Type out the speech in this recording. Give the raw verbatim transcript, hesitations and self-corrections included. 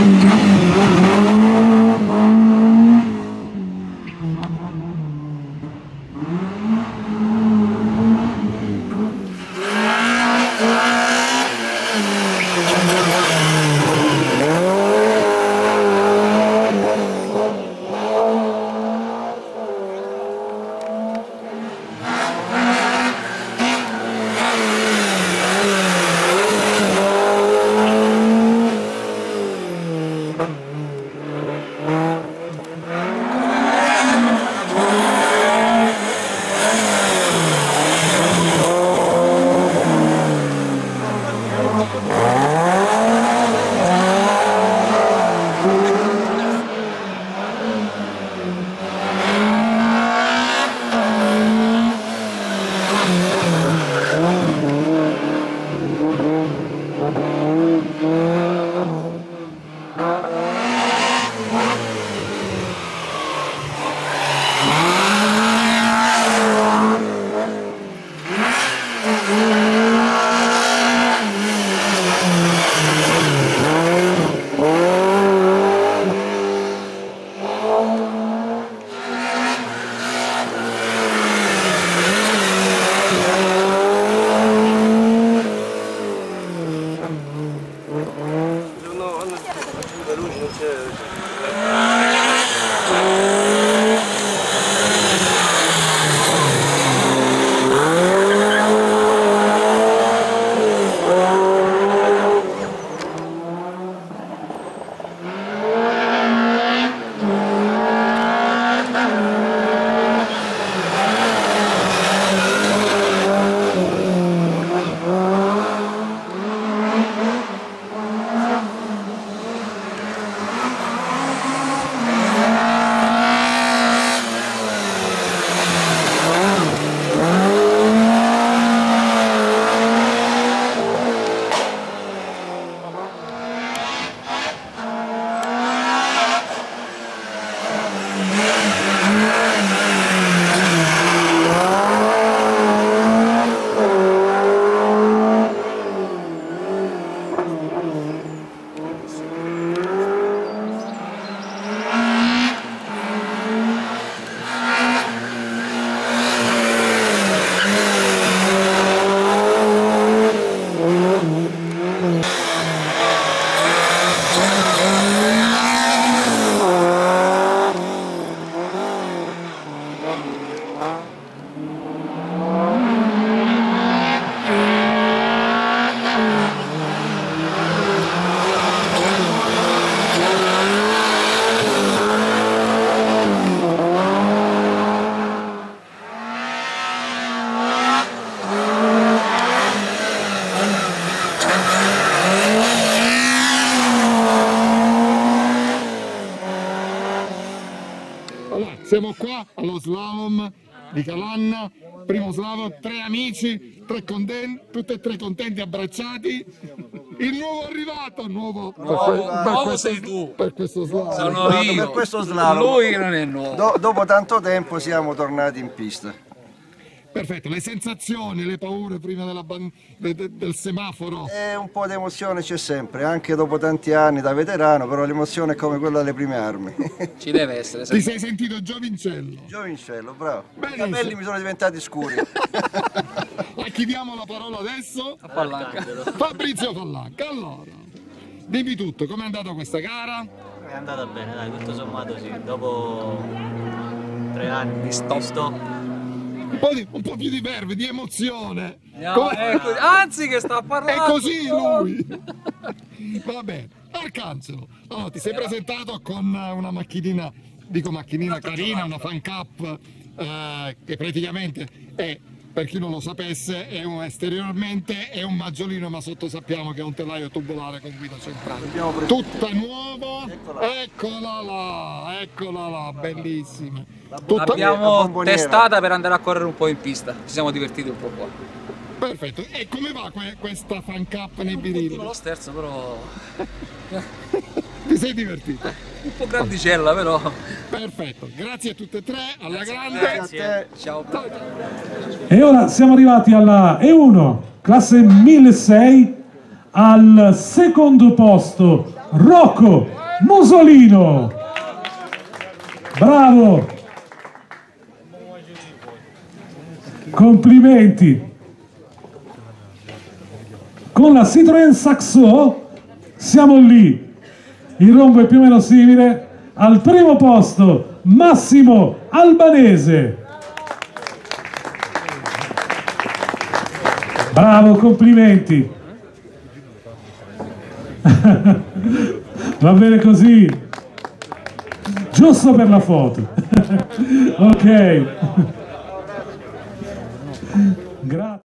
Siamo qua allo slalom di Calanna, primo slalom, tre amici, tre contenti, tutti e tre contenti, abbracciati. Il nuovo arrivato, nuovo, nuovo, per, per nuovo questo, sei tu. Per questo slalom. Sono io, per questo slalom. Lui non è nuovo. Do, dopo tanto tempo siamo tornati in pista. Perfetto, le sensazioni, le paure prima della de, de, del semaforo? E un po' di emozione c'è sempre, anche dopo tanti anni da veterano, però l'emozione è come quella delle prime armi. Ci deve essere. Ti sei sentito giovincello? Giovincello, bravo. Benissimo. I capelli mi sono diventati scuri. A chi diamo la parola adesso? A Fallanca. Fabrizio Fallanca. Allora, dimmi tutto, com'è andata questa gara? È andata bene, dai, tutto sommato sì, dopo tre anni di stop. Un po', di, un po' più di verve, di emozione. No, ecco, anzi che sta parlando. È così lui. Va bene. Arcangelo, allora, ti sei presentato con una macchinina, dico macchinina carina, una fan cup eh, che praticamente è, per chi non lo sapesse, è un, esteriormente è un maggiolino, ma sotto sappiamo che è un telaio tubolare con guida centrale. Tutta nuova, eccola là, eccola là, bellissima. Tutta l'abbiamo testata per andare a correre un po' in pista, ci siamo divertiti un po' qua. Perfetto, e come va que questa fan cup nei birilli? Non lo sterzo, però... Ti sei divertito? Un po' grandicella, però. Perfetto, grazie a tutte e tre, alla grazie, grande. Grazie a te. Ciao. E ora siamo arrivati alla E uno, classe milleseicento, al secondo posto Rocco Musolino. Bravo. Complimenti. Con la Citroën Saxo siamo lì. Il rombo è più o meno simile. Al primo posto Massimo Albanese. Bravo, complimenti. Va bene così, giusto per la foto. Ok. Grazie.